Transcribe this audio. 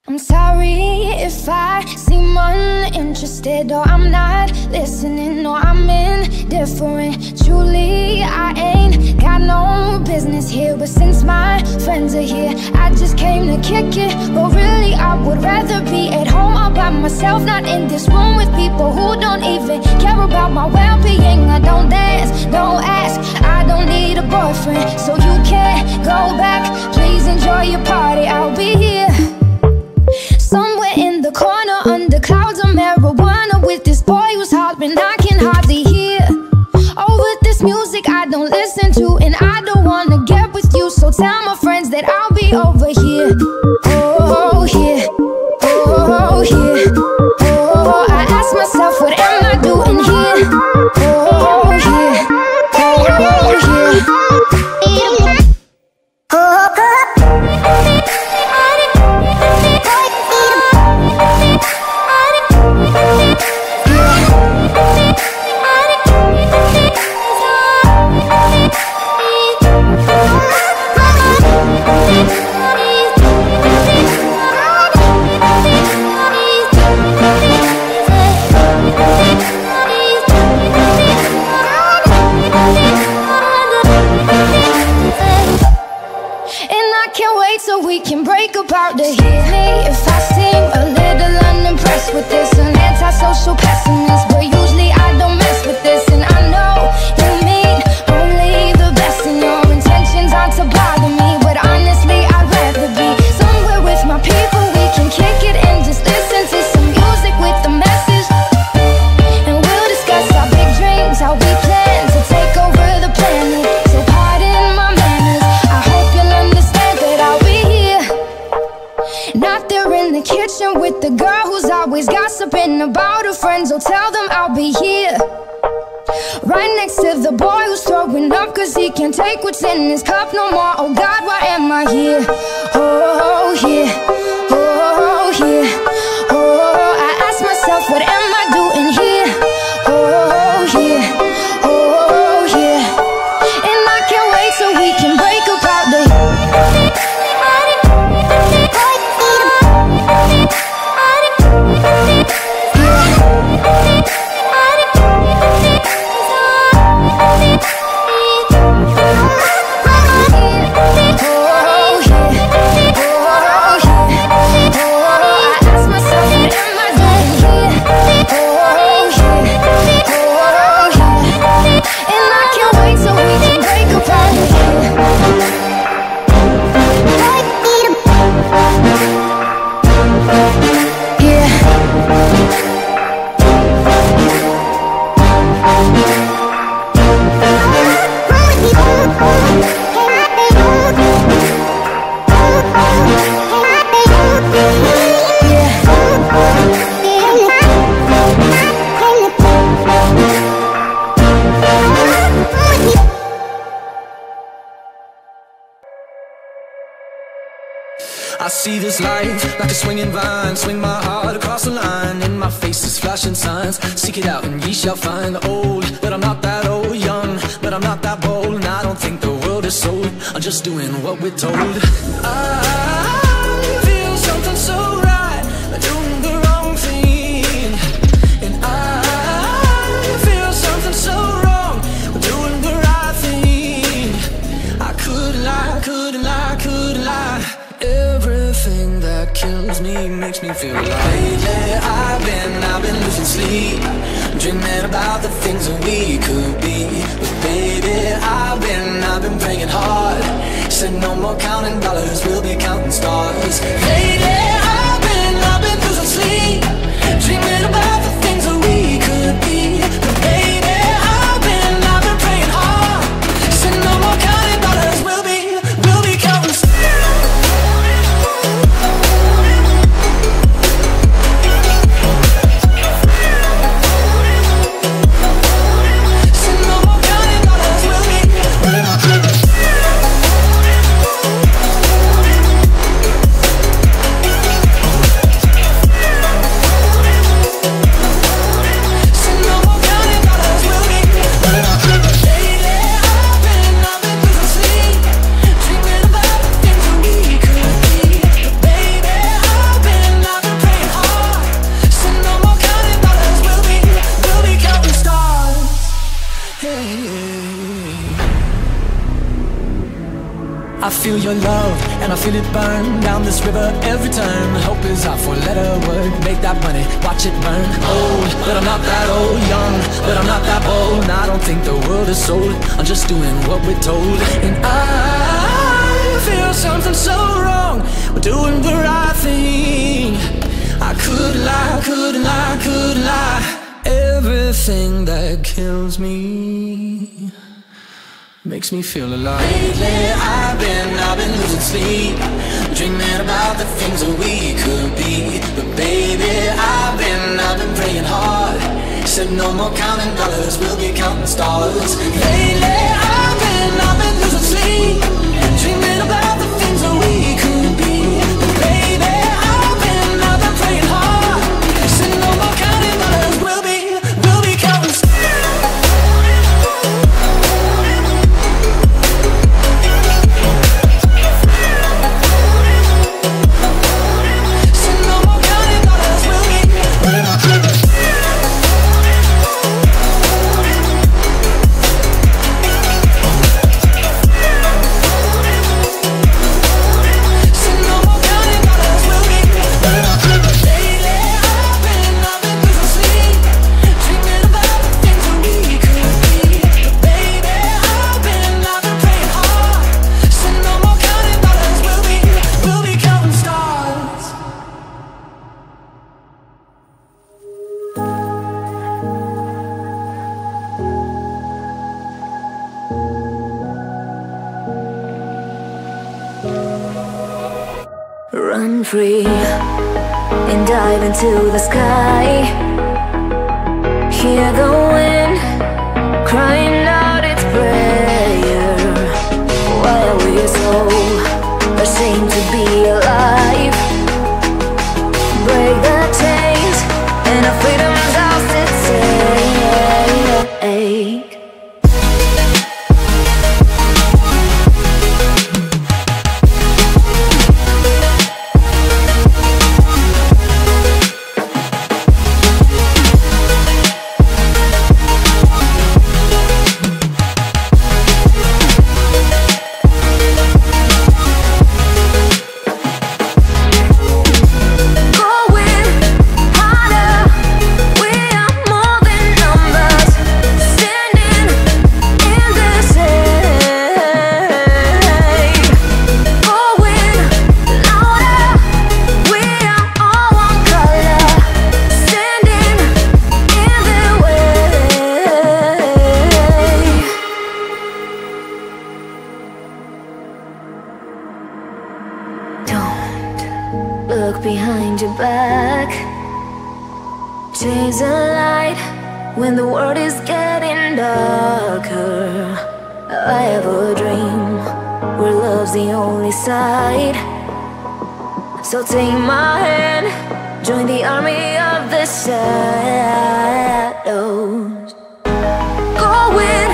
I'm sorry if I seem uninterested, or I'm not listening, or I'm indifferent. Truly, I ain't got no business here, but since my friends are here, I just came to kick it. But really, I would rather be at home all by myself, not in this room with people who don't even care about my well-being. I don't dance, don't ask, I don't need a boyfriend, so you can't go back. Please enjoy your party, I'll be here somewhere in the corner under clouds of marijuana with this boy who's hollering I can hardly hear. Over this music I don't listen to, and I don't wanna get with you, so tell my friends that I'll be over here. Oh, here, oh, here, oh, I ask myself, what am I doing here? Oh, here, oh, here, so we can break apart to hear me if I seem a little unimpressed with this. An antisocial pessimist, but usually I don't mess with this. And I know you mean only the best, and your intentions aren't to bother me, but honestly I'd rather be somewhere with my people. We can kick it and just listen to some music with a message, and we'll discuss our big dreams, how we plan to take over the planet. So pardon my manners, I hope you'll understand that I'll be not there in the kitchen with the girl who's always gossiping about her friends. Oh, tell them I'll be here right next to the boy who's throwing up cause he can't take what's in his cup no more. Oh God, why am I here? Oh, here, oh, here, oh, I ask myself, what am I doing here? Oh, here, oh, here, and I can't wait so we can break apart the I see this life like a swinging vine, swing my heart across the line. In my face is flashing signs, seek it out and ye shall find. Old, but I'm not that old. Young, but I'm not that bold. And I don't think the world is sold, I'm just doing what we're told. I feel something so right, doing the wrong thing. And I feel something so wrong, doing the right thing. I couldn't lie, couldn't lie, couldn't lie. Everything that kills me makes me feel alive. Lately I've been losing sleep, dreaming about the things that we could be. But baby, I've been praying hard. Said no more counting dollars, we'll be counting stars. Lately I've been losing sleep, dreaming about the things that we could be. But baby, I've been praying hard. Said no more counting dollars, we'll be counting stars. feel your love, and I feel it burn down this river every turn. Hope is our four-letter word, make that money, watch it burn. Old, but I'm not that old. Young, but I'm not that bold. And I don't think the world is sold, I'm just doing what we're told. And I feel something so wrong, we're doing the right thing. I could lie, couldn't lie, couldn't lie. Everything that kills me makes me feel alive. Lately I've been losing sleep, dreaming about the things that we could be. But baby, I've been praying hard. Said no more counting dollars, we'll be counting stars. Lately I've been losing sleep, dreaming about the things that we could be. But baby, I've been praying hard. Said no more counting dollars, we'll be counting stars. Run free and dive into the sky. Hear the wind crying out its prayer. Why are we so ashamed to be alive? Break the chains and our freedom's ours to take. Look behind your back. Chase a light when the world is getting darker. I have a dream where love's the only side. So take my hand, join the army of the shadows. Go with